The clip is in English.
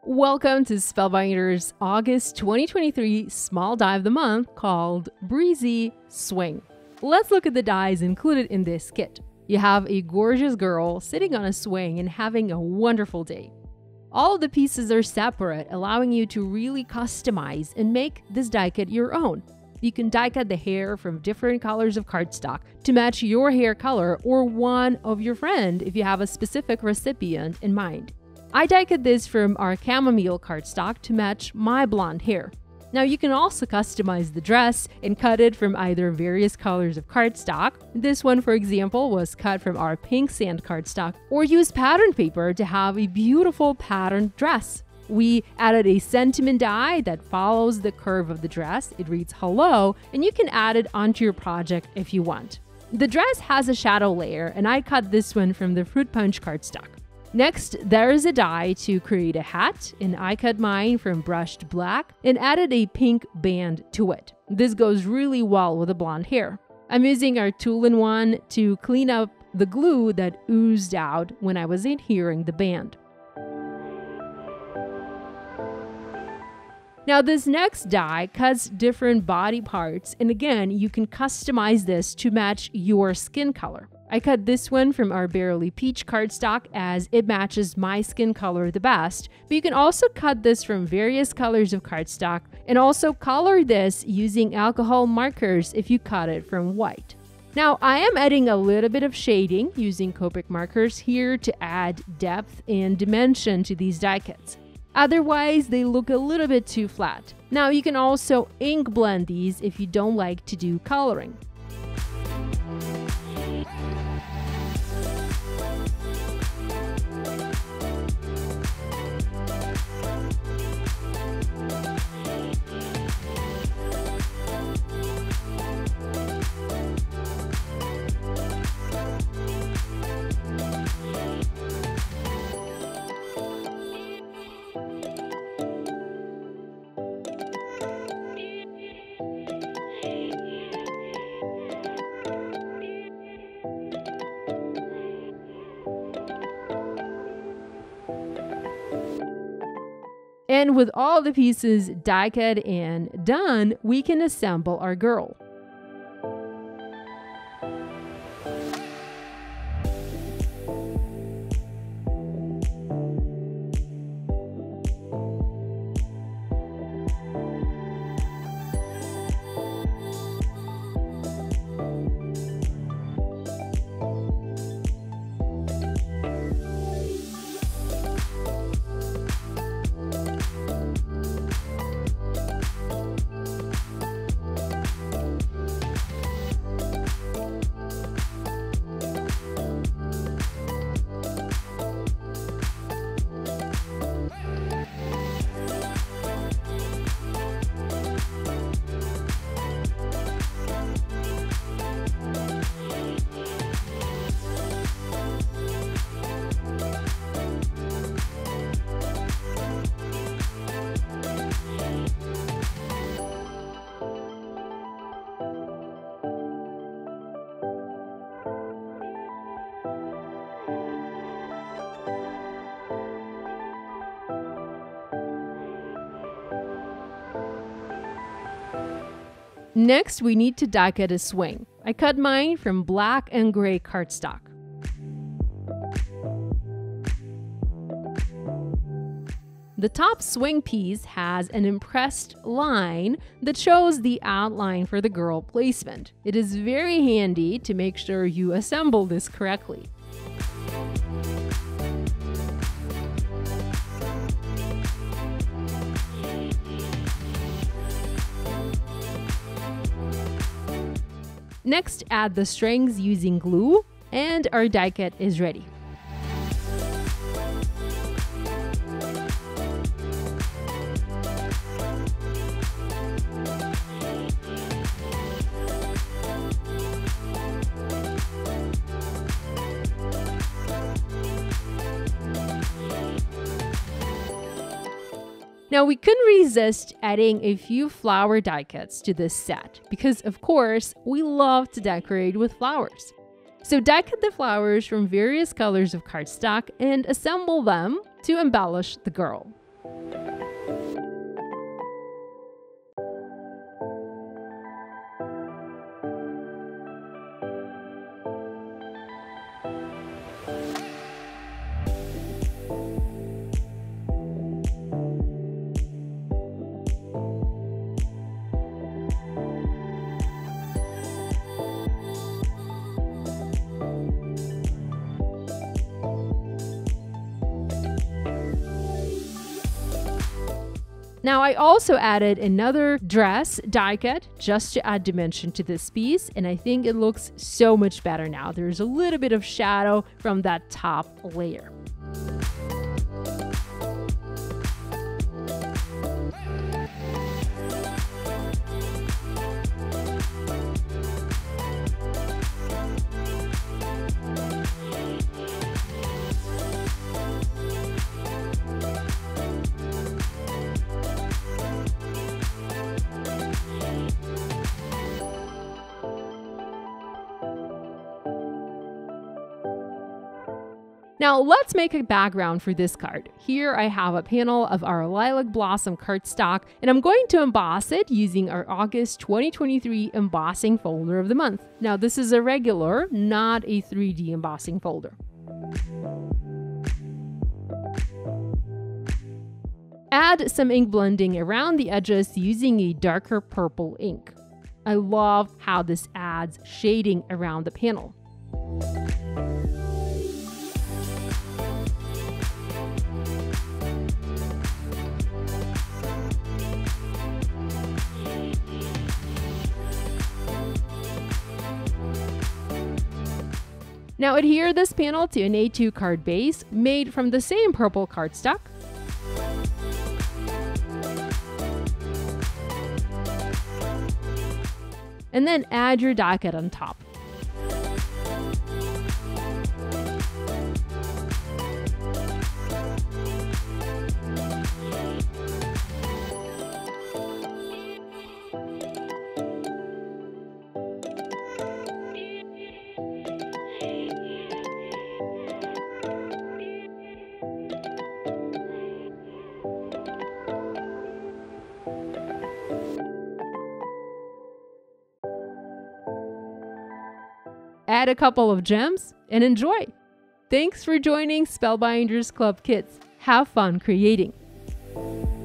Welcome to Spellbinders August 2023 small die of the month called Breezy Swing. Let's look at the dies included in this kit. You have a gorgeous girl sitting on a swing and having a wonderful day. All of the pieces are separate, allowing you to really customize and make this die kit your own. You can die cut the hair from different colors of cardstock to match your hair color or one of your friend if you have a specific recipient in mind. I die cut this from our chamomile cardstock to match my blonde hair. Now you can also customize the dress and cut it from either various colors of cardstock. This one, for example, was cut from our pink sand cardstock, or use pattern paper to have a beautiful patterned dress. We added a sentiment die that follows the curve of the dress. It reads hello, and you can add it onto your project if you want. The dress has a shadow layer, and I cut this one from the fruit punch cardstock. Next, there is a die to create a hat, and I cut mine from brushed black and added a pink band to it. This goes really well with the blonde hair. I'm using our tool-in-one to clean up the glue that oozed out when I was adhering the band. Now this next die cuts different body parts, and again, you can customize this to match your skin color. I cut this one from our Barely Peach cardstock as it matches my skin color the best, but you can also cut this from various colors of cardstock and also color this using alcohol markers if you cut it from white. Now I am adding a little bit of shading using Copic markers here to add depth and dimension to these die cuts. Otherwise, they look a little bit too flat. Now you can also ink blend these if you don't like to do coloring. And with all the pieces die cut and done, we can assemble our girl. Next, we need to die cut a swing. I cut mine from black and gray cardstock. The top swing piece has an impressed line that shows the outline for the girl placement. It is very handy to make sure you assemble this correctly. Next, add the strings using glue, and our die cut is ready. Now we couldn't resist adding a few flower die cuts to this set because, of course, we love to decorate with flowers. So die cut the flowers from various colors of cardstock and assemble them to embellish the girl. Now I also added another dress die cut just to add dimension to this piece, and I think it looks so much better now. There's a little bit of shadow from that top layer. Now let's make a background for this card. Here I have a panel of our Lilac Blossom cardstock, and I'm going to emboss it using our August 2023 embossing folder of the month. Now this is a regular, not a 3D embossing folder. Add some ink blending around the edges using a darker purple ink. I love how this adds shading around the panel. Now adhere this panel to an A2 card base made from the same purple cardstock. And then add your die cut on top. Add a couple of gems and enjoy! Thanks for joining Spellbinders Club Kids. Have fun creating!